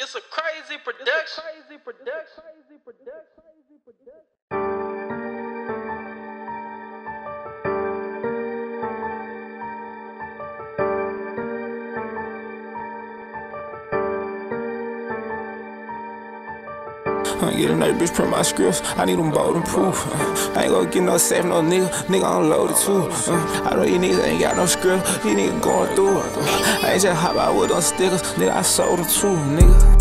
It's a crazy production. Get another bitch print my scripts, I need them bold and proof. I ain't gonna get no safe, no nigga unloaded too. I know you niggas ain't got no script, you niggas going through it. I ain't just hop out with them stickers, nigga, I sold them too, nigga.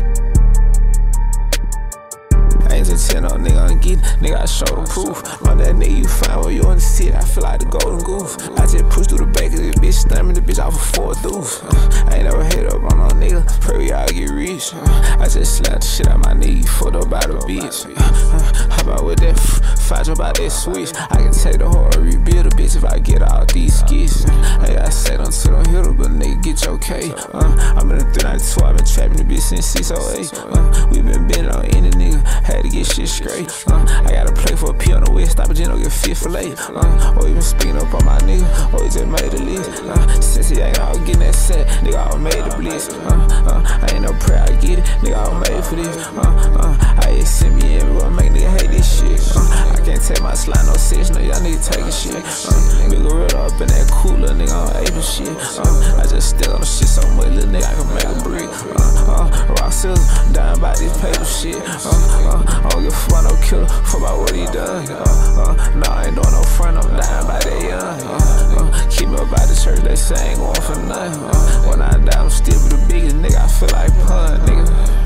I ain't just tell no nigga on get, nigga, I show them proof. On that nigga you find where you on the city, I feel like the golden goose. I just push through the back of this bitch, slamming the bitch off a 4 deuce. I ain't never hit up on no nigga, pray we all get rich. I just slapped the shit out my knee, fucked up by the bitch. How about with that fight about that switch? I can take the whole rebuild a bitch if I get all these skits. Hey, I said until don't hit her, but nigga get your K. I'm in the 392, I been trapping the bitch since 608. We been bending on any nigga, had to get shit straight. I gotta play for a P on the west, stop it, don't get fit for late. Or even speaking up on my nigga, or he just made the list. Since he ain't all getting that set, nigga, I was made the blitz. I ain't no prayer, I get it, nigga, I was made for this. I just send me everywhere, make nigga hate this shit. I can't take my slide no serious, no y'all nigga taking shit. Big gorilla up in that cooler, nigga, I'm aping shit. I just still on the shit so much, little nigga, I can make a brick. Rock scissors, dying by this paper shit. I don't give a fuck no killer, fuck about what he done. Nah, I ain't doing no front, I'm dying by that young. Keep me up by the church, they say I ain't going for nothing. When I die, I'm still be the biggest nigga, I feel like pun, nigga.